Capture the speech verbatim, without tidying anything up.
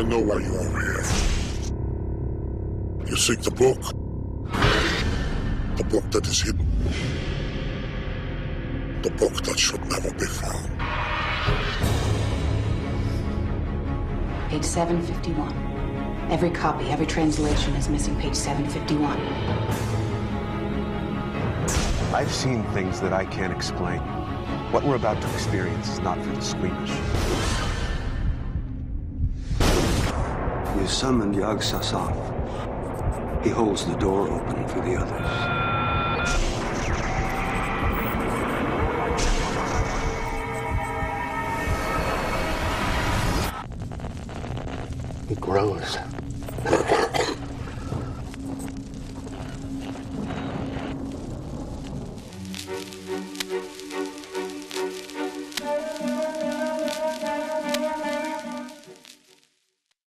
know why you are here. You seek the book. The book that is hidden. The book that should never be found. Page seven fifty-one. Every copy, every translation is missing page seven fifty-one. I've seen things that I can't explain. What we're about to experience is not for the squeamish. You summoned Yog Sothoth. He holds the door open for the others. He grows.